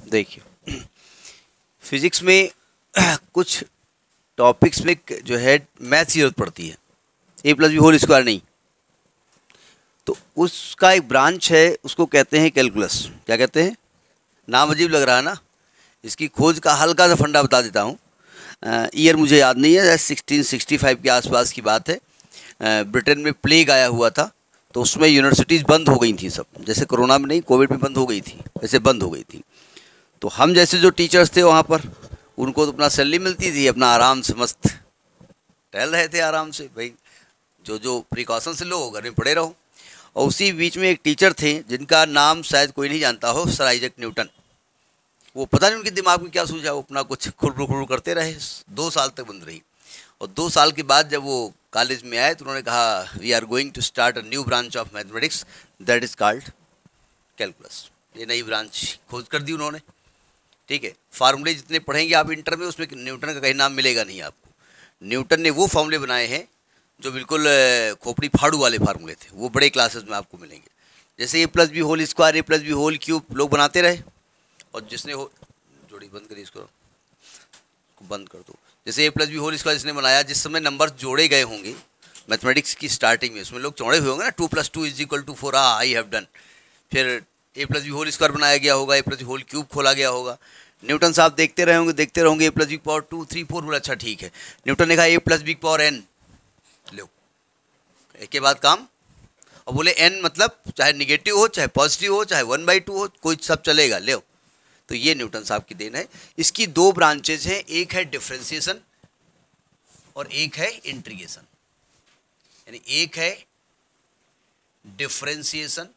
देखिए, फिजिक्स में कुछ टॉपिक्स में जो है मैथ की जरूरत पड़ती है, A plus B whole square नहीं, तो उसका एक ब्रांच है, उसको कहते हैं कैलकुलस। क्या कहते हैं? नाम अजीब लग रहा है ना। इसकी खोज का हल्का सा फंडा बता देता हूँ। ईयर मुझे याद नहीं है, 1665 के आसपास की बात है। ब्रिटेन में प्लेग आया हुआ था, तो उसमें यूनिवर्सिटीज़ बंद हो गई थी सब, जैसे कोरोना में नहीं, कोविड में बंद हो गई थी, वैसे बंद हो गई थी। तो हम जैसे जो टीचर्स थे वहाँ पर, उनको तो अपना सैलरी मिलती थी, अपना आराम से मस्त टहल रहे थे आराम से भाई, जो जो प्रिकॉशंस लो घर में पड़े रहो। और उसी बीच में एक टीचर थे जिनका नाम शायद कोई नहीं जानता हो, सर आइजैक न्यूटन। वो पता नहीं उनके दिमाग में क्या सूझा, वो अपना कुछ खुरपुर करते रहे, 2 साल तक बंद रही। और 2 साल के बाद जब वो कॉलेज में आए तो उन्होंने कहा, we are going to start a new branch of mathematics that is called calculus. ये नई ब्रांच खोज कर दी उन्होंने। ठीक है, फार्मूले जितने पढ़ेंगे आप इंटर में, उसमें न्यूटन का कहीं नाम मिलेगा नहीं आपको। न्यूटन ने वो फार्मूले बनाए हैं जो बिल्कुल खोपड़ी फाड़ू वाले फार्मूले थे, वो बड़े क्लासेस में आपको मिलेंगे। जैसे ए plus B whole square, A plus B whole cube लोग बनाते रहे, और जिसने हो जोड़ी बंद करी, इसको बंद कर दो। जैसे ए प्लस बी होल स्क्वायर जिसने बनाया, जिस समय नंबर जोड़े गए होंगे मैथमेटिक्स की स्टार्टिंग में, उसमें लोग चौड़े हुए होंगे ना, 2 + 2 = 4, आई हैव डन। फिर a plus B whole square बनाया गया होगा, a plus B whole cube खोला गया होगा। न्यूटन साहब देखते रहोगे ए प्लस बी पावर 2, 3, 4, बोला अच्छा ठीक है। न्यूटन ने कहा a plus b power n, लो एक के बाद काम। और बोले n मतलब चाहे निगेटिव हो, चाहे पॉजिटिव हो, चाहे 1/2 हो, कोई सब चलेगा, ले। तो ये न्यूटन साहब की देन है। इसकी 2 ब्रांचेज हैं, एक है डिफरेंशिएशन और एक है इंटीग्रेशन। यानी एक है डिफरेंशिएशन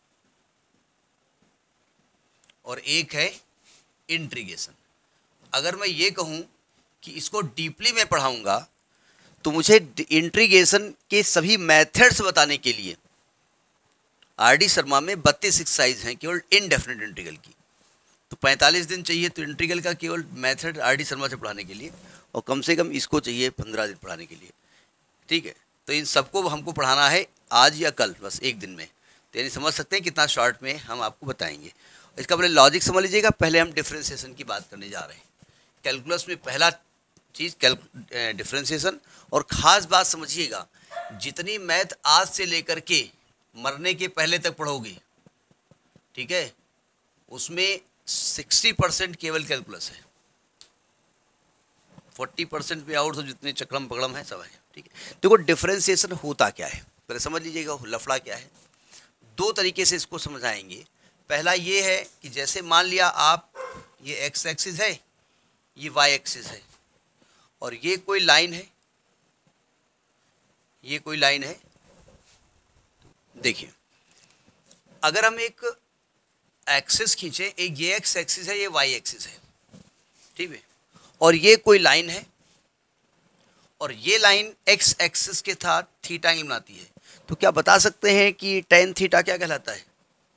और एक है इंटीग्रेशन। अगर मैं ये कहूं कि इसको डीपली मैं पढ़ाऊंगा, तो मुझे इंटीग्रेशन के सभी मेथड्स बताने के लिए आर.डी. शर्मा में 32 एक्सरसाइज हैं केवल इनडेफिनेट इंटीग्रल की। तो 45 दिन चाहिए तो इंटीग्रल का केवल मेथड आर.डी. शर्मा से पढ़ाने के लिए, और कम से कम इसको चाहिए 15 दिन पढ़ाने के लिए। ठीक है, तो इन सबको हमको पढ़ाना है आज या कल, बस एक दिन में। तो यानी समझ सकते हैं कितना शॉर्ट में हम आपको बताएंगे। इसका पहले लॉजिक समझ लीजिएगा। पहले हम डिफरेंशिएशन की बात करने जा रहे हैं। कैलकुलस में पहला चीज़ डिफरेंशिएशन। और ख़ास बात समझिएगा, जितनी मैथ आज से लेकर के मरने के पहले तक पढ़ोगे, ठीक है, उसमें 60% केवल कैलकुलस है, 40% में और सब जितने चक्रम पकड़म है सब है। ठीक है, देखो डिफरेंशिएशन होता क्या है, पहले समझ लीजिएगा लफड़ा क्या है। 2 तरीके से इसको समझाएंगे। पहला ये है कि जैसे मान लिया आप, ये एक्स एक्सिस है, ये वाई एक्सिस है, और ये कोई लाइन है, ये कोई लाइन है। देखिए, अगर हम एक एक्सिस खींचे, एक ये एक्स एक्सिस है, ये वाई एक्सिस है, ठीक है, और ये कोई लाइन है, और ये लाइन एक्स एक्सिस के साथ थीटा एंगल बनाती है, तो क्या बता सकते हैं कि tan थीटा क्या कहलाता है?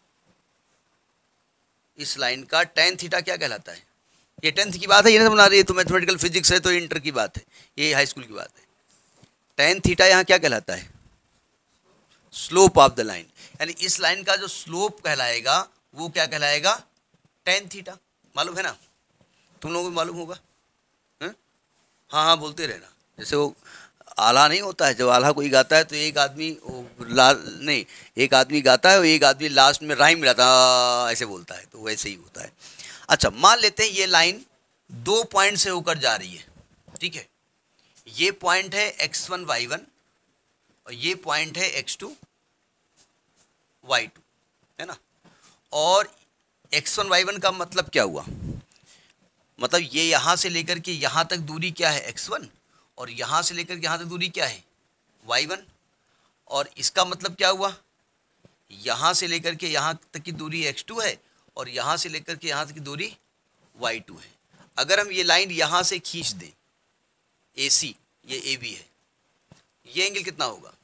इस लाइन का tan थीटा क्या कहलाता है? ये 10th की बात है, ये नहीं बना रही है, तो मैथमेटिकल फिजिक्स है, तो इंटर की बात है, ये हाई स्कूल की बात है। tan थीटा यहाँ क्या कहलाता है? Slope of the line. यानी इस लाइन का जो स्लोप कहलाएगा वो क्या कहलाएगा? tan theta. मालूम है ना? तुम लोगों को मालूम होगा? हाँ हाँ बोलते रहना। जैसे वो आला नहीं होता है, जब आला कोई गाता है तो एक आदमी नहीं, एक आदमी गाता है और एक आदमी लास्ट में राइम मिलाता है, ऐसे बोलता है, तो वैसे ही होता है। अच्छा, मान लेते हैं ये लाइन 2 पॉइंट से होकर जा रही है, ठीक है। ये पॉइंट है x1 y1 और ये पॉइंट है x2 y2, है ना। और x1 y1 का मतलब क्या हुआ? मतलब ये यहाँ से लेकर के यहाँ तक दूरी क्या है? x1, और यहाँ से लेकर के यहाँ तक दूरी क्या है? y1। और इसका मतलब क्या हुआ? यहाँ से लेकर के यहाँ तक की दूरी x2 है, और यहाँ से लेकर के यहाँ तक की दूरी y2 है। अगर हम ये लाइन यहाँ से खींच दें, AC, ये AB है, ये एंगल कितना होगा?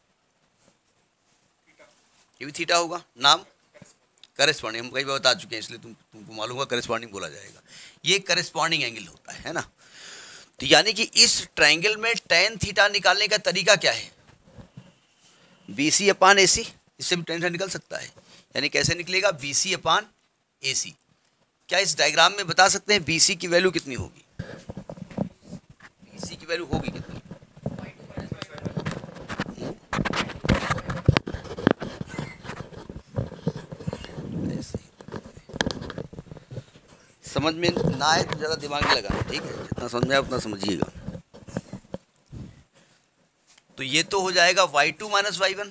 ये भी थीटा होगा। नाम करेस्पॉन्डिंग, हम कई बार बता चुके हैं, इसलिए तुमको मालूम होगा, करेस्पॉन्डिंग बोला जाएगा। ये करेस्पॉन्डिंग एंगल होता है ना। तो यानी कि इस ट्रायंगल में tan थीटा निकालने का तरीका क्या है? BC/AC। इससे भी tan थीटा निकल सकता है। यानी कैसे निकलेगा? BC/AC। क्या इस डायग्राम में बता सकते हैं BC की वैल्यू कितनी होगी? BC की वैल्यू होगी कितनी? समझ में ना आए तो ज़्यादा दिमाग नहीं लगाना, ठीक है? जितना समझ में आए उतना समझिएगा। तो ये तो हो जाएगा y2 माइनस y1,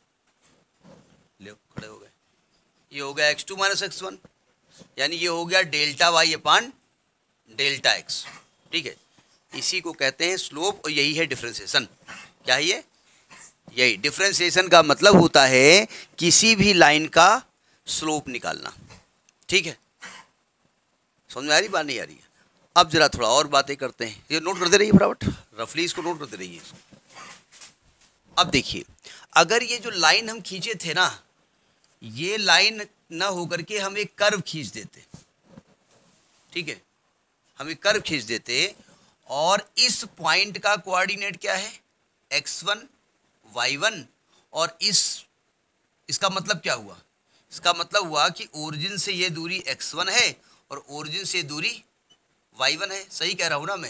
ले खड़े हो गए, ये हो गया x2 माइनस x1, यानी ये हो गया delta y upon delta x, ठीक है? इसी को कहते हैं स्लोप और यही है डिफरेंशिएशन। क्या है ये? यही डिफरेंशिएशन का मतलब होता है किसी भी लाइन का स्लोप निकालना, ठीक है? समझ में आ रही बात, नहीं आ रही है? अब जरा थोड़ा और बातें करते हैं, ये नोट करते रहिए फटाफट, रफली इसको नोट करते रहिए। अब देखिए, अगर ये जो लाइन हम खींचे थे ना, ये लाइन ना होकर के हम एक कर्व खींच देते, ठीक है? हम एक कर्व खींच देते और इस पॉइंट का कोऑर्डिनेट क्या है? x1 y1, और इसका मतलब क्या हुआ? इसका मतलब हुआ कि ओरिजिन से ये दूरी x1 है और ओरिजिन से दूरी y1 है। सही कह रहा हूं ना मैं?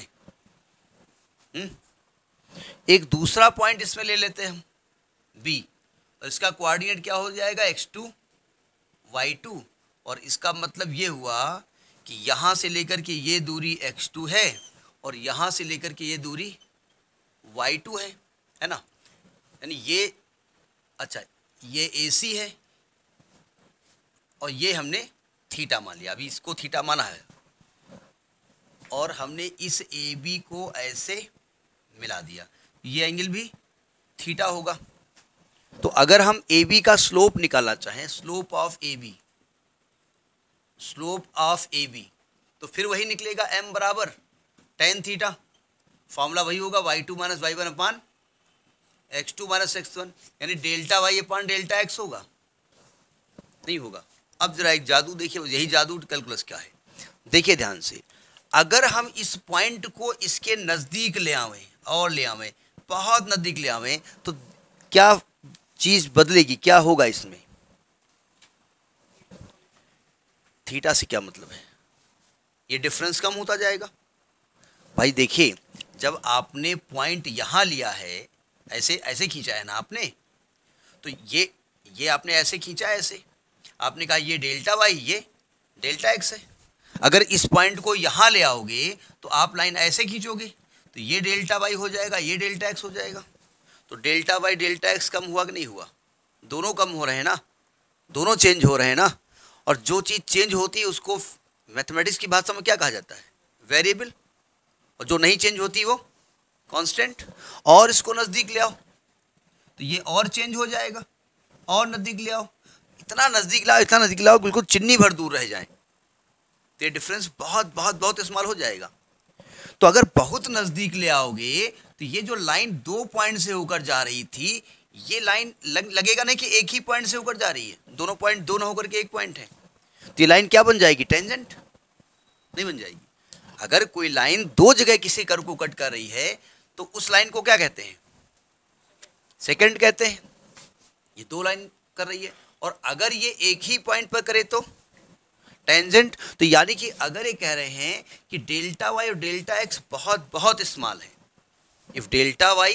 एक दूसरा पॉइंट इसमें ले लेते हैं हम B, और इसका कोऑर्डिनेट क्या हो जाएगा? x2 y2, और इसका मतलब ये हुआ कि यहाँ से लेकर के ये दूरी x2 है और यहाँ से लेकर के ये दूरी y2 है ना? यानी ये, अच्छा, ये AC है और ये हमने थीटा मान लिया, अभी इसको थीटा माना है, और हमने इस AB को ऐसे मिला दिया, ये एंगल भी थीटा होगा। तो अगर हम AB का स्लोप निकालना चाहें, स्लोप ऑफ AB, तो फिर वही निकलेगा m बराबर tan थीटा, फॉर्मूला वही होगा y2 माइनस y1 अपान x2 माइनस x1, यानी delta y upon delta x होगा, नहीं होगा? अब जरा एक जादू देखिए, यही जादू कैलकुलस क्या है, देखिए ध्यान से। अगर हम इस पॉइंट को इसके नज़दीक ले आवें और ले आवें, बहुत नज़दीक ले आवें, तो क्या चीज़ बदलेगी? क्या होगा इसमें? थीटा से क्या मतलब है? ये डिफरेंस कम होता जाएगा। भाई देखिए, जब आपने पॉइंट यहाँ लिया है, ऐसे ऐसे खींचा है ना आपने, तो ये आपने ऐसे खींचा है, ऐसे आपने कहा ये डेल्टा y, ये डेल्टा x है। अगर इस पॉइंट को यहाँ ले आओगे तो आप लाइन ऐसे खींचोगे, तो ये डेल्टा y हो जाएगा, ये डेल्टा x हो जाएगा। तो डेल्टा y डेल्टा x कम हुआ कि नहीं हुआ? दोनों कम हो रहे हैं ना, दोनों चेंज हो रहे हैं ना। और जो चीज़ चेंज होती है उसको मैथमेटिक्स की भाषा में क्या कहा जाता है? वेरिएबल। और जो नहीं चेंज होती वो कांस्टेंट। और इसको नज़दीक ले आओ तो ये और चेंज हो जाएगा, और नज़दीक ले आओ, इतना नज़दीक लाओ, इतना नज़दीक लाओ, बिल्कुल चिन्नी भर दूर रह जाए, तो ये डिफरेंस बहुत बहुत बहुत इस्तेमाल हो जाएगा। तो अगर बहुत नज़दीक ले आओगे तो ये जो लाइन दो पॉइंट से होकर जा रही थी, ये लाइन लगेगा नहीं कि एक ही पॉइंट से होकर जा रही है, दोनों पॉइंट दो ना होकर के एक पॉइंट है, तो ये लाइन क्या बन जाएगी? टेंजेंट नहीं बन जाएगी। अगर कोई लाइन दो जगह किसी कर्व को कट कर रही है तो उस लाइन को क्या कहते हैं? सेकंड कहते हैं। ये दो लाइन कर रही है, और अगर ये एक ही पॉइंट पर करे तो टेंजेंट। तो यानी कि अगर ये कह रहे हैं कि डेल्टा y और डेल्टा x बहुत बहुत स्मॉल है, if delta y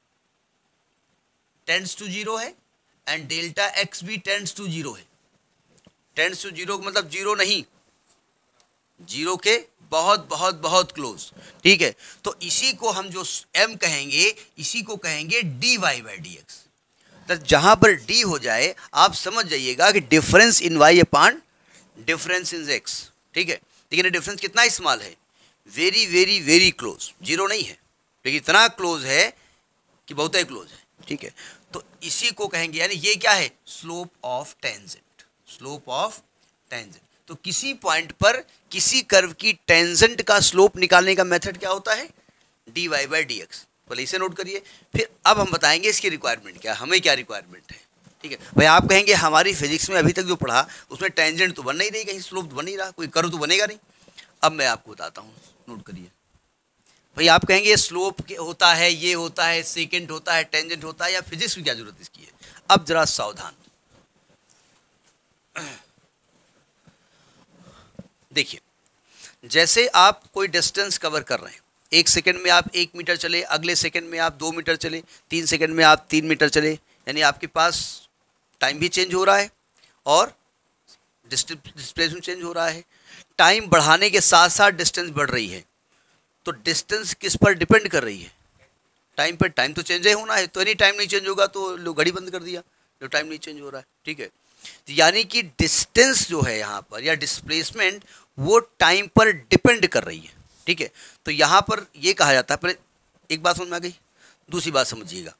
tends to zero है एंड डेल्टा x भी टेंड्स टू जीरो है, टेंड्स टू जीरो मतलब जीरो नहीं, जीरो के बहुत बहुत बहुत क्लोज, ठीक है? तो इसी को हम जो m कहेंगे, इसी को कहेंगे dy बाई dx। तो जहां पर d हो जाए आप समझ जाइएगा कि difference in y upon difference in x, ठीक है? लेकिन ये डिफरेंस कितना स्मॉल है? Very very very close, zero नहीं है लेकिन इतना क्लोज है कि बहुत ही क्लोज है, ठीक है? तो इसी को कहेंगे, यानी ये क्या है? Slope of tangent, slope of tangent. तो किसी पॉइंट पर किसी कर्व की टेंजेंट का स्लोप निकालने का मेथड क्या होता है? dy by dx। पहले इसे नोट करिए, फिर अब हम बताएंगे इसकी रिक्वायरमेंट क्या, हमें क्या रिक्वायरमेंट है, ठीक है? भाई आप कहेंगे हमारी फिजिक्स में अभी तक जो पढ़ा उसमें टेंजेंट तो बन नहीं रही, कहीं स्लोप तो बन नहीं रहा, कोई कर्व तो बनेगा नहीं। अब मैं आपको बताता हूँ, नोट करिए। भाई आप कहेंगे स्लोप होता है, ये होता है, सेकेंड होता है, टेंजेंट होता है, या फिजिक्स की क्या जरूरत इसकी है? अब जरा सावधान। देखिए, जैसे आप कोई डिस्टेंस कवर कर रहे हैं, 1 सेकंड में आप 1 मीटर चले, अगले सेकंड में आप 2 मीटर चले, 3 सेकंड में आप 3 मीटर चले, यानी आपके पास टाइम भी चेंज हो रहा है और डिस्प्लेसमेंट चेंज हो रहा है। टाइम बढ़ाने के साथ साथ डिस्टेंस बढ़ रही है, तो डिस्टेंस किस पर डिपेंड कर रही है? टाइम पर। टाइम तो चेंज ही होना है, तो एनी टाइम नहीं चेंज होगा तो लो घड़ी बंद कर दिया, जो टाइम नहीं चेंज हो रहा है, ठीक है। तो यानी कि डिस्टेंस जो है यहाँ पर या डिस्प्लेसमेंट वो टाइम पर डिपेंड कर रही है, ठीक है। तो यहाँ पर ये कहा जाता है, पहले एक बात समझ में आ गई, दूसरी बात समझिएगा।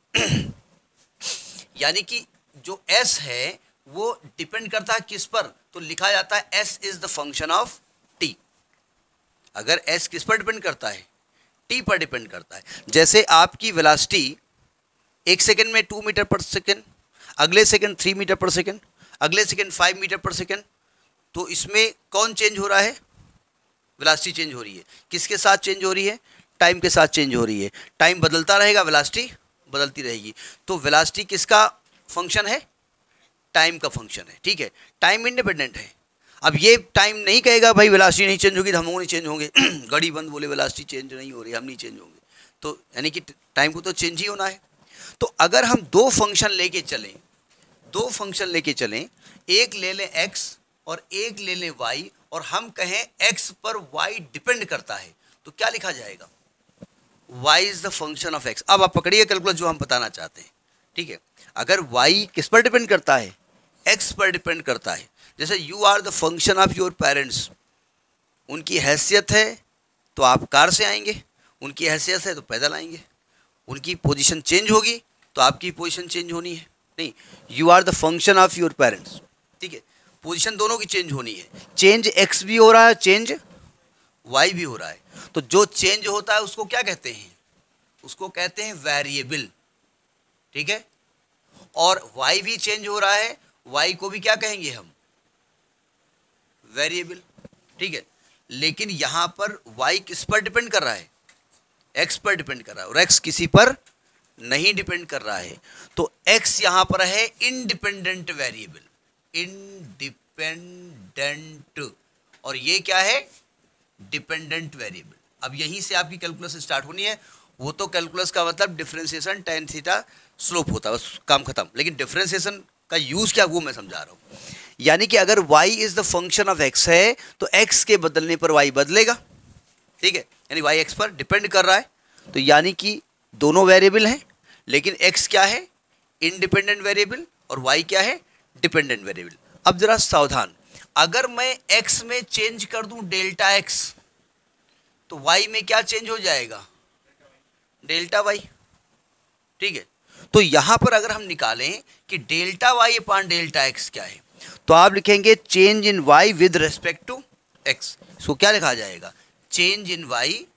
यानी कि जो s है वो डिपेंड करता है किस पर? तो लिखा जाता है s is the function of t। अगर s किस पर डिपेंड करता है? t पर डिपेंड करता है। जैसे आपकी वेलोसिटी 1 सेकंड में 2 मीटर पर सेकंड, अगले सेकंड 3 मीटर पर सेकंड, अगले सेकंड 5 मीटर पर सेकंड, तो इसमें कौन चेंज हो रहा है? वेलोसिटी चेंज हो रही है। किसके साथ चेंज हो रही है? टाइम के साथ चेंज हो रही है। टाइम बदलता रहेगा, वेलोसिटी बदलती रहेगी। तो वेलोसिटी किसका फंक्शन है? टाइम का फंक्शन है, ठीक है। टाइम इंडिपेंडेंट है। अब ये टाइम नहीं कहेगा भाई वेलोसिटी नहीं चेंज होगी तो हम लोग नहीं चेंज होंगे। घड़ी बंद बोले वेलोसिटी चेंज नहीं हो रही, हम नहीं चेंज होंगे, तो यानी कि टाइम को तो चेंज ही होना है। तो अगर हम दो फंक्शन लेके चलें, एक ले लें x और एक ले लें y, और हम कहें x पर y डिपेंड करता है, तो क्या लिखा जाएगा? y is the function of x। अब आप पकड़िए कैलकुलस जो हम बताना चाहते हैं, ठीक है। अगर y किस पर डिपेंड करता है? x पर डिपेंड करता है। जैसे you are the function of your parents, उनकी हैसियत है तो आप कार से आएंगे, उनकी हैसियत है तो पैदल आएंगे, उनकी पोजीशन चेंज होगी तो आपकी पोजीशन चेंज होनी है। नहीं, you are the function of your parents, ठीक है। पोजीशन दोनों की चेंज होनी है। चेंज x भी हो रहा है, चेंज y भी हो रहा है। तो जो चेंज होता है उसको क्या कहते हैं? उसको कहते हैं वेरिएबल, ठीक है। और y भी चेंज हो रहा है, y को भी क्या कहेंगे हम? वेरिएबल, ठीक है। लेकिन यहां पर y किस पर डिपेंड कर रहा है? x पर डिपेंड कर रहा है, और x किसी पर नहीं डिपेंड कर रहा है। तो x यहां पर है इंडिपेंडेंट वेरिएबल, इंडिपेंडेंट, और ये क्या है? Dependent variable. अब यहीं से आपकी कैलकुलस स्टार्ट होनी है। वो तो कैलकुलस का मतलब डिफरेंशिएशन tan थीटा स्लोप होता है, बस काम खत्म। लेकिन डिफरेंशिएशन का यूज क्या वो मैं समझा रहा हूं। यानी कि अगर y is the function of x है तो x के बदलने पर y बदलेगा, ठीक है। यानी y x पर डिपेंड कर रहा है, तो यानी कि दोनों वेरिएबल हैं, लेकिन x क्या है? इंडिपेंडेंट वेरिएबल, और y क्या है? Dependent variable. अब जरा सावधान, अगर मैं x में चेंज कर दूं डेल्टा x, तो y में क्या चेंज हो जाएगा? डेल्टा y, ठीक है। तो यहां पर अगर हम निकालें कि delta y upon delta x क्या है, तो आप लिखेंगे change in y with respect to x। इसको क्या लिखा जाएगा? Change in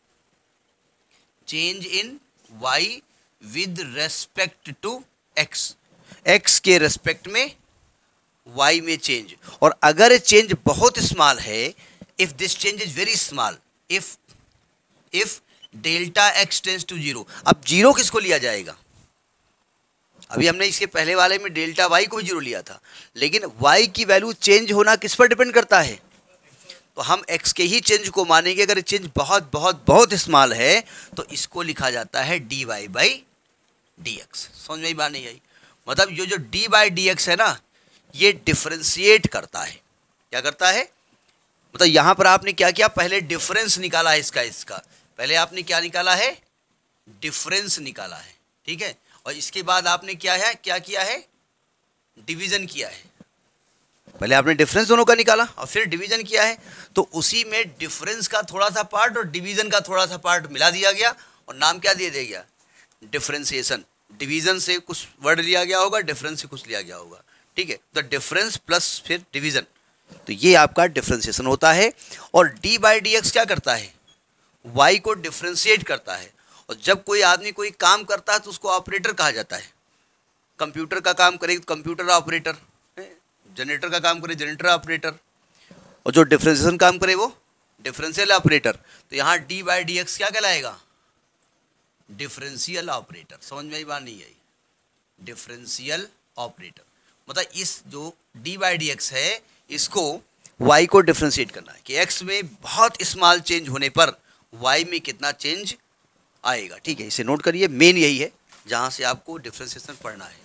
y with respect to x, x के रेस्पेक्ट में y में चेंज। और अगर चेंज बहुत स्मॉल है, if this change is very small, if delta x tends to 0, अब 0 किसको लिया जाएगा? अभी हमने इसके पहले वाले में डेल्टा y को 0 लिया था, लेकिन y की वैल्यू चेंज होना किस पर डिपेंड करता है? तो हम x के ही चेंज को मानेंगे। अगर चेंज बहुत बहुत बहुत स्मॉल है तो इसको लिखा जाता है dy बाई dx। समझ में बात नहीं आई? मतलब ये जो dy बाई dx है ना, ये डिफरेंशिएट करता है। क्या करता है? मतलब यहां पर आपने क्या किया? पहले डिफरेंस निकाला है इसका पहले आपने क्या निकाला है? डिफरेंस निकाला है, ठीक है। और इसके बाद आपने क्या किया है? डिवीजन किया है। पहले आपने डिफरेंस दोनों का निकाला और फिर डिवीजन किया है, तो उसी में डिफरेंस का थोड़ा सा पार्ट और डिवीजन का थोड़ा सा पार्ट मिला दिया गया, और नाम क्या दे दिया गया? डिफरेंशिएशन। डिवीजन से कुछ वर्ड लिया गया होगा, डिफरेंस से कुछ लिया गया होगा, ठीक है। तो डिफरेंस प्लस फिर डिवीजन, तो ये आपका डिफरेंशिएशन होता है। और डी बाई डी एक्स क्या करता है? y को डिफरेंशिएट करता है। और जब कोई आदमी कोई काम करता है तो उसको ऑपरेटर कहा जाता है। कंप्यूटर का काम करे तो कंप्यूटर ऑपरेटर, जनरेटर का काम करे जनरेटर ऑपरेटर, और जो डिफरेंशिएशन काम करे वो डिफरेंशियल ऑपरेटर। तो यहाँ डी बाई डी एक्स क्या कहलाएगा? Differential operator. समझ में आई बात नहीं आई? डिफरेंशियल ऑपरेटर मतलब इस जो डी बाई डी एक्स है, इसको वाई को डिफ्रेंशिएट करना है कि एक्स में बहुत स्मॉल चेंज होने पर वाई में कितना चेंज आएगा। ठीक है, इसे नोट करिए, मेन यही है जहां से आपको डिफ्रेंशिएशन पढ़ना है।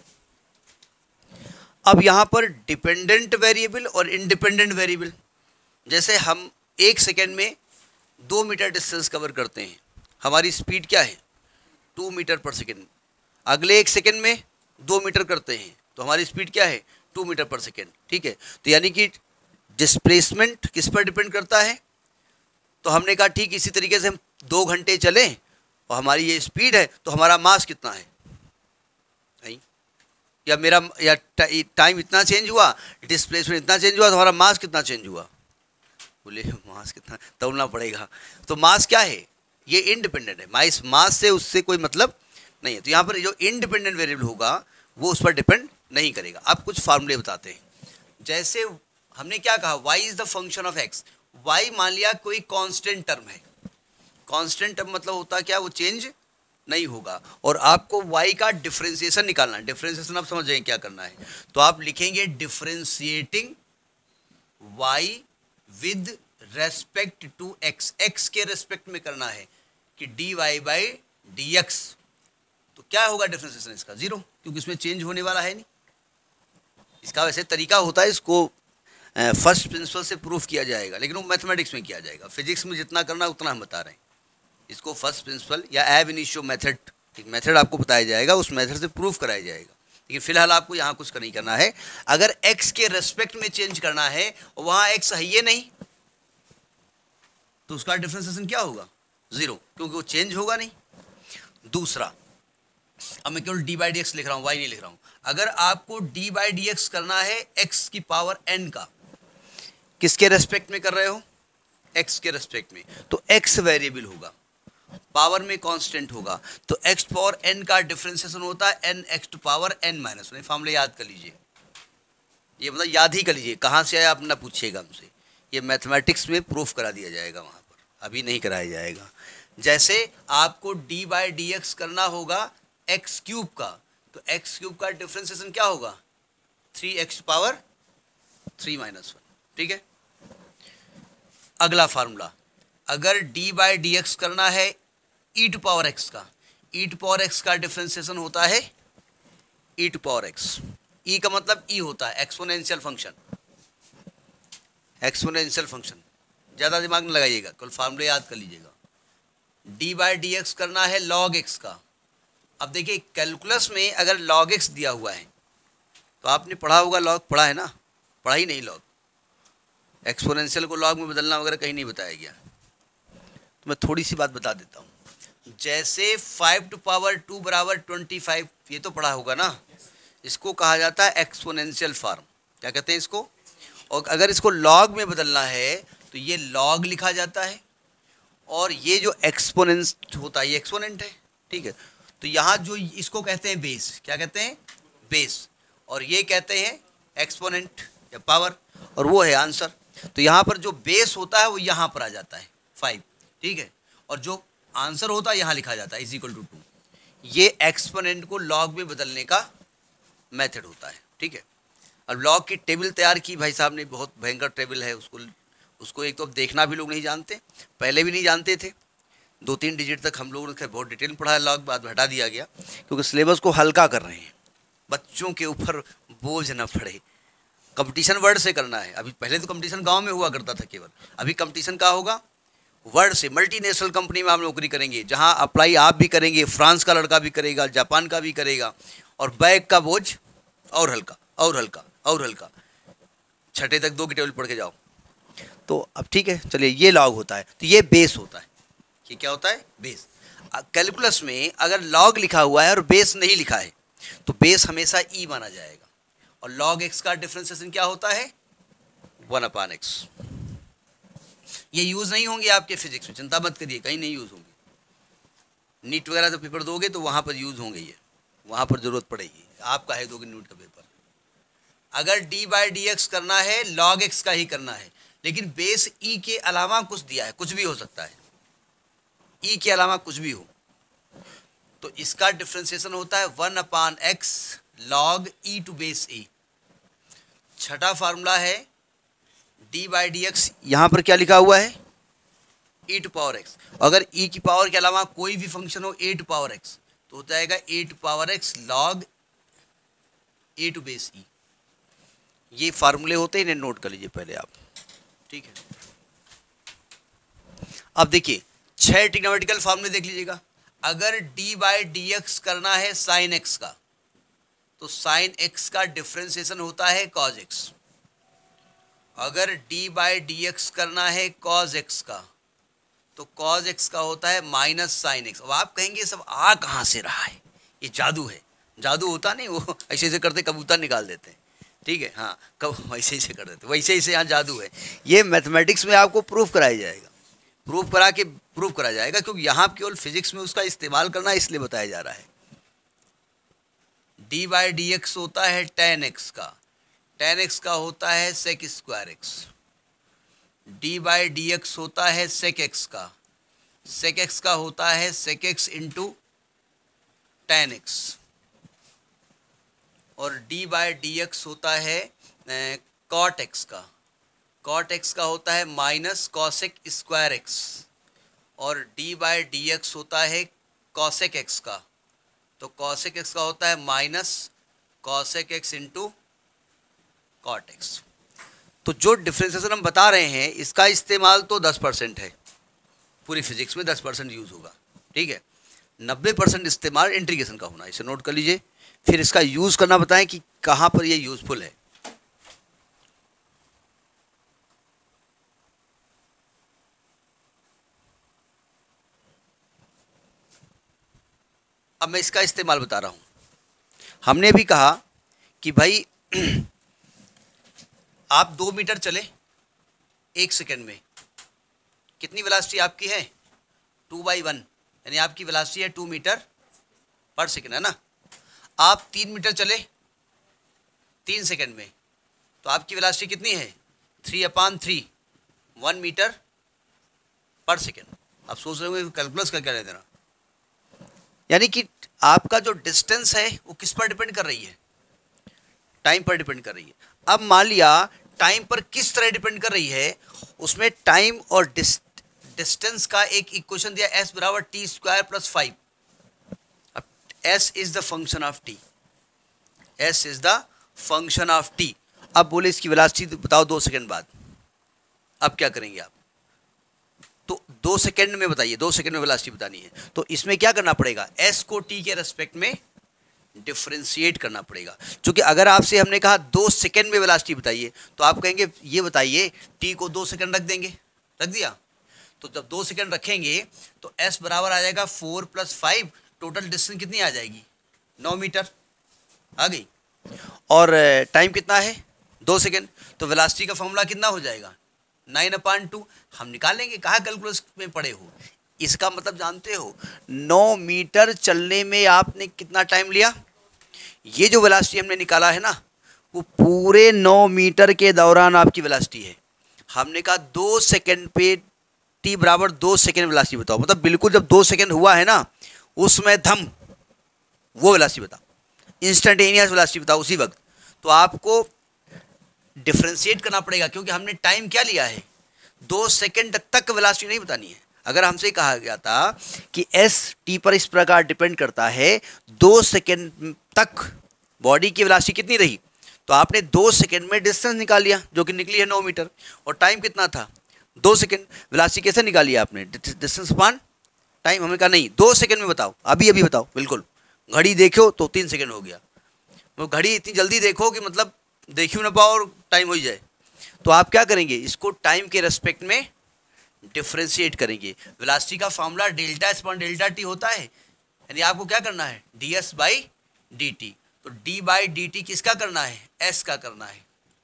अब यहां पर डिपेंडेंट वेरिएबल और इंडिपेंडेंट वेरिएबल, जैसे हम 1 सेकेंड में 2 मीटर डिस्टेंस कवर करते हैं, हमारी स्पीड क्या है 2 मीटर पर सेकेंड। अगले 1 सेकेंड में 2 मीटर करते हैं तो हमारी स्पीड क्या है 2 मीटर पर सेकेंड। ठीक है, तो यानी कि डिस्प्लेसमेंट किस पर डिपेंड करता है। तो हमने कहा ठीक इसी तरीके से हम 2 घंटे चलें और हमारी ये स्पीड है तो हमारा मास कितना है, नहीं या मेरा या टाइम इतना चेंज हुआ, डिस्प्लेसमेंट इतना चेंज हुआ तो हमारा मास कितना चेंज हुआ। बोले मास कितना तोलना पड़ेगा, तो मास क्या है ये इंडिपेंडेंट है, मास से उससे कोई मतलब नहीं है। तो यहाँ पर जो इंडिपेंडेंट वेरिएबल होगा वो उस पर डिपेंड नहीं करेगा। अब कुछ फार्मूले बताते हैं, जैसे हमने क्या कहा y is the function of x। y मान लिया कोई कांस्टेंट टर्म है, कांस्टेंट टर्म मतलब होता है क्या, वो चेंज नहीं होगा। और आपको y का डिफरेंशिएशन निकालना है। डिफरेंशिएशन आप समझ जाएंगे क्या करना है, तो आप लिखेंगे differentiating y with respect to x, x के रेस्पेक्ट में करना है कि dy बाई dx। तो क्या होगा डिफरेंशिएशन इसका 0, क्योंकि इसमें चेंज होने वाला है नहीं। इसका वैसे तरीका होता है, इसको फर्स्ट प्रिंसिपल से प्रूफ किया जाएगा, लेकिन वो मैथमेटिक्स में किया जाएगा। फिजिक्स में जितना करना है उतना हम बता रहे हैं। इसको फर्स्ट प्रिंसिपल या एब इनिशियो मेथड, एक मेथड आपको बताया जाएगा, उस मेथड से प्रूफ कराया जाएगा। लेकिन फिलहाल आपको यहाँ कुछ नहीं करना है। अगर x के रेस्पेक्ट में चेंज करना है और वहाँ x है ये नहीं, तो उसका डिफरेंशिएशन क्या होगा 0, क्योंकि वो चेंज होगा नहीं। दूसरा, अब मैं केवल डी बाई डी एक्स लिख रहा हूँ, y नहीं लिख रहा हूँ। अगर आपको डी बाई डी एक्स करना है x की पावर n का, किसके रेस्पेक्ट में कर रहे हो, x के रेस्पेक्ट में, तो x वेरिएबल होगा, पावर में कांस्टेंट होगा, तो x पावर n का डिफरेंशिएशन होता है n x to power n minus 1। फॉर्मूले याद कर लीजिए, ये मतलब याद ही कर लीजिए, कहाँ से आया आप ना पूछिएगा हमसे, ये मैथमेटिक्स में प्रूफ करा दिया जाएगा, वहाँ पर अभी नहीं कराया जाएगा। जैसे आपको डी बाई डी एक्स करना होगा एक्स क्यूब का, तो एक्स क्यूब का डिफरेंशिएशन क्या होगा 3x पावर 3 माइनस 1। ठीक है, अगला फार्मूला, अगर डी बाई डी एक्स करना है ई टू पावर एक्स का, ई टू पावर एक्स का डिफरेंशिएशन होता है e to power x. E का मतलब ई होता है एक्सपोनेंशियल फंक्शन, एक्सपोनेंशियल फंक्शन, ज़्यादा दिमाग में लगाइएगा, कल फार्मूले याद कर लीजिएगा। डी बाई डी एक्स करना है लॉग एक्स का। अब देखिए कैलकुलस में अगर लॉग एक्स दिया हुआ है तो आपने पढ़ा होगा, लॉग पढ़ा है ना, पढ़ा ही नहीं लॉग, एक्सपोनेंशियल को लॉग में बदलना वगैरह कहीं नहीं बताया गया। तो मैं थोड़ी सी बात बता देता हूँ, जैसे 5 टू पावर 2 बराबर 25, ये तो पढ़ा होगा ना, इसको कहा जाता है एक्सपोनेंशियल फॉर्म। क्या कहते हैं इसको, और अगर इसको लॉग में बदलना है तो ये लॉग लिखा जाता है, और ये जो एक्सपोनेंट होता है ये एक्सपोनेंट है। ठीक है, तो यहाँ जो इसको कहते हैं बेस, क्या कहते हैं बेस, और ये कहते हैं एक्सपोनेंट या पावर, और वो है आंसर। तो यहाँ पर जो बेस होता है वो यहाँ पर आ जाता है 5। ठीक है, और जो आंसर होता है यहाँ लिखा जाता है इज इक्वल टू 2। ये एक्सपोनेंट को लॉग में बदलने का मेथड होता है। ठीक है, अब लॉग की टेबल तैयार की भाई साहब ने, बहुत भयंकर टेबल है, उसको एक तो अब देखना भी लोग नहीं जानते, पहले भी नहीं जानते थे, 2-3 डिजिट तक हम लोगों ने बहुत डिटेल पढ़ा है लॉग, बाद में हटा दिया गया क्योंकि सिलेबस को हल्का कर रहे हैं, बच्चों के ऊपर बोझ न पड़े। कंपटीशन वर्ड से करना है। अभी पहले तो कंपटीशन गांव में हुआ करता था केवल, अभी कंपटीशन का होगा वर्ड से। मल्टीनेशनल कंपनी में आप नौकरी करेंगे, जहां अप्लाई आप भी करेंगे, फ्रांस का लड़का भी करेगा, जापान का भी करेगा, और बैग का बोझ और हल्का और हल्का और हल्का, छठे तक 2 की टेबल पढ़ के जाओ। तो अब ठीक है, चलिए ये लॉग होता है, तो ये बेस होता है। ये क्या होता है बेस। कैलकुलस में अगर लॉग लिखा हुआ है और बेस नहीं लिखा है तो बेस हमेशा ई माना जाएगा, और लॉग एक्स का डिफरेंशिएशन क्या होता है 1/x। ये यूज नहीं होंगे आपके फिजिक्स में, चिंता मत करिए, कहीं नहीं यूज होंगे। नीट वगैरह तो पेपर दोगे तो वहां पर यूज होंगे, ये वहां पर जरूरत पड़ेगी। आपका है दोगे नीट का पेपर। अगर डी बाई डी एक्स करना है लॉग एक्स का ही करना है, लेकिन बेस ई के अलावा कुछ दिया है, कुछ भी हो सकता है, ई के अलावा कुछ भी हो, तो इसका डिफरेंशिएशन होता है 1/x log e to base e. छठा फार्मूला है डी बाई डी एक्स, यहाँ पर क्या लिखा हुआ है, e टू पावर x। अगर e की पावर के अलावा कोई भी फंक्शन हो a टू पावर x तो हो जाएगा a to power x log a to base e। ये फार्मूले होते हैं, इन्हें नोट कर लीजिए पहले आप, ठीक है। अब देखिए 6 ट्रिग्नोमेट्रिकल फार्मूले देख लीजिएगा। अगर d बाई डी एक्स करना है साइन x का, तो साइन x का डिफ्रेंसिएशन होता है cos x। अगर d बाई डी एक्स करना है cos x का, तो cos x का होता है माइनस साइन x। अब आप कहेंगे सब आ कहाँ से रहा है, ये जादू है। जादू होता नहीं, वो ऐसे ऐसे करते कबूतर निकाल देते हैं, ठीक है, हाँ कब वैसे ऐसे कर देते, वैसे ऐसे यहाँ जादू है। ये मैथमेटिक्स में आपको प्रूफ कराया जाएगा, प्रूफ करा जाएगा, क्योंकि यहाँ केवल फिजिक्स में उसका इस्तेमाल करना है, इसलिए बताया जा रहा है। डी बाई डी एक्स होता है टेन एक्स का, टेन एक्स का होता है sec square x. D by d x होता है सेक एक्स का, सेक एक्स का होता है sec x into tan x. और डी बाई डी एक्स होता है कॉट एक्स का, कॉट एक्स का होता है माइनस कॉसेक स्क्वायर एक्स। और डी बाई डी एक्स होता है कॉसेक एक्स का, तो कॉसेक एक्स का होता है minus cosec x into cot x. तो जो डिफ्रेंसिएशन हम बता रहे हैं, इसका इस्तेमाल तो 10% है, पूरी फिजिक्स में 10% यूज़ होगा, ठीक है। 90% इस्तेमाल इंटीग्रेशन का होना, इसे नोट कर लीजिए। फिर इसका यूज़ करना बताएं कि कहाँ पर ये यूज़फुल है। अब मैं इसका इस्तेमाल बता रहा हूँ। हमने भी कहा कि भाई आप 2 मीटर चले 1 सेकेंड में, कितनी वेलोसिटी आपकी है 2/1, यानी आपकी वेलोसिटी है 2 मीटर पर सेकेंड, है ना। आप 3 मीटर चले 3 सेकेंड में, तो आपकी वेलोसिटी कितनी है 3/3, 1 मीटर पर सेकेंड। आप सोच रहे होंगे कैलकुलस का क्या है देना, यानी कि आपका जो डिस्टेंस है वो किस पर डिपेंड कर रही है, टाइम पर डिपेंड कर रही है। अब मान लिया टाइम पर किस तरह डिपेंड कर रही है, उसमें टाइम और डिस्टेंस का एक इक्वेशन दिया, s बराबर टी स्क्वायर प्लस 5। अब s is the function of t, s is the function of t। अब बोले इसकी वेलोसिटी बताओ 2 सेकेंड बाद। अब क्या करेंगे आप, तो 2 सेकेंड में बताइए, 2 सेकेंड में वेलोसिटी बतानी है, तो इसमें क्या करना पड़ेगा, s को t के रेस्पेक्ट में डिफ्रेंशिएट करना पड़ेगा। क्योंकि अगर आपसे हमने कहा 2 सेकेंड में वेलोसिटी बताइए, तो आप कहेंगे ये बताइए, t को 2 सेकेंड रख देंगे, रख दिया। तो जब 2 सेकेंड रखेंगे तो s बराबर आ जाएगा 4 + 5, टोटल डिस्टेंस कितनी आ जाएगी 9 मीटर आ गई। और टाइम कितना है 2 सेकेंड, तो वेलोसिटी का फॉर्मूला कितना हो जाएगा 9/2। हम निकालेंगे, कहाँ कैलकुलस में पढ़े हो। इसका मतलब जानते हो 9 मीटर चलने में आपने कितना टाइम लिया, ये जो वेलोसिटी हमने निकाला है ना, वो पूरे 9 मीटर के दौरान आपकी वेलोसिटी है। हमने कहा 2 सेकेंड पे t बराबर 2 सेकेंड वेलोसिटी बताओ, मतलब बिल्कुल जब 2 सेकेंड हुआ है ना, उसमें धम वो वेलोसिटी बताओ, इंस्टेंटेनियस वेलोसिटी बताओ उसी वक्त। तो आपको डिफ्रेंशिएट करना पड़ेगा, क्योंकि हमने टाइम क्या लिया है 2 सेकेंड तक वेलोसिटी नहीं बतानी है। अगर हमसे कहा गया था कि s t पर इस प्रकार डिपेंड करता है, 2 सेकेंड तक बॉडी की वेलोसिटी कितनी रही, तो आपने 2 सेकेंड में डिस्टेंस निकाल लिया, जो कि निकली है 9 मीटर, और टाइम कितना था 2 सेकेंड। वेलोसिटी कैसे निकाली आपने, डिस्टेंस अपान टाइम। हमने कहा नहीं 2 सेकेंड में बताओ, अभी अभी बताओ, बिल्कुल घड़ी देखो तो 3 सेकेंड हो गया, वो घड़ी इतनी जल्दी देखो कि मतलब देखियो ना पाओ और टाइम हो जाए। तो आप क्या करेंगे, इसको टाइम के रेस्पेक्ट में डिफ्रेंशिएट करेंगे। वेलोसिटी का formula delta s upon delta t होता है, यानी आपको क्या करना है ds/dt। तो d/dt किसका करना है, s का करना है।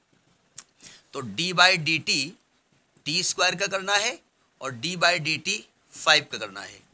तो d/dt t स्क्वायर का करना है और d/dt 5 का करना है।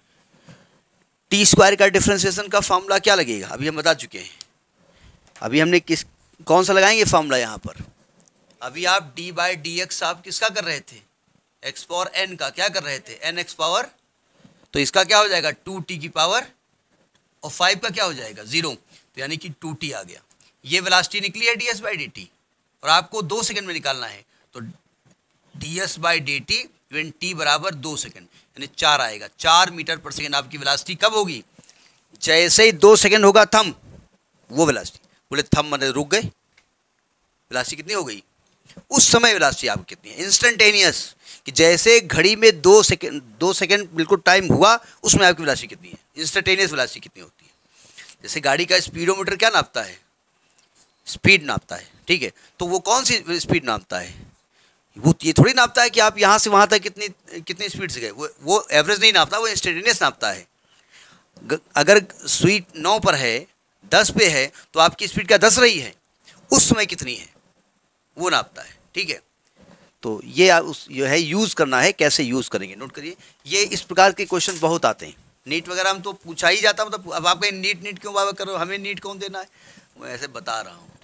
टी स्क्वायर का डिफ्रेंशिएशन का फॉर्मूला क्या लगेगा, अभी हम बता चुके हैं। अभी हमने कौन सा लगाएंगे फॉर्मूला यहाँ पर। अभी आप d/dx आप किसका कर रहे थे, x पावर n का क्या कर रहे थे, nx पावर, तो इसका क्या हो जाएगा 2t की पावर, और 5 का क्या हो जाएगा 0, तो यानी कि 2t आ गया। ये वेलोसिटी निकली है ds/dt, और आपको 2 सेकेंड में निकालना है। तो ds/dt व्हेन t बराबर 2 सेकेंड, यानी 4 आएगा। 4 मीटर पर सेकेंड आपकी वेलोसिटी कब होगी? जैसे ही 2 सेकेंड होगा थंब, वो वेलोसिटी, बोले थंब मतलब रुक गए, वेलोसिटी कितनी हो गई? उस समय वेलोसिटी आपकी कितनी है? इंस्टेंटेनियस, कि जैसे घड़ी में 2 सेकेंड बिल्कुल टाइम हुआ, उसमें आपकी वेलोसिटी कितनी है? इंस्टेंटेनियस वेलोसिटी कितनी होती है? जैसे गाड़ी का स्पीडोमीटर क्या नापता है? स्पीड नापता है, ठीक है। तो वो कौन सी स्पीड नापता है? वो ये थोड़ी नापता है कि आप यहाँ से वहाँ तक कितनी स्पीड से गए, वो एवरेज नहीं नापता, वो इंस्टेंटेनियस नापता है। अगर स्पीड 9 पर है, 10 पे है, तो आपकी स्पीड क्या 10 रही है? उस समय कितनी है वो नापता है, ठीक है। तो ये उस जो है यूज़ करना है, कैसे यूज़ करेंगे नोट करिए। ये इस प्रकार के क्वेश्चन बहुत आते हैं। नीट वगैरह में तो पूछा ही जाता, मतलब अब आप कहीं नीट क्यों बाबा करो, हमें नीट कौन देना है, मैं ऐसे बता रहा हूँ।